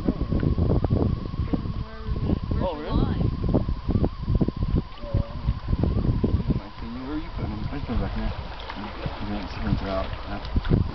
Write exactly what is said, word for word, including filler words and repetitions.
Oh, really? Where are you putting them? I just put them back there. You didn't sprint her out.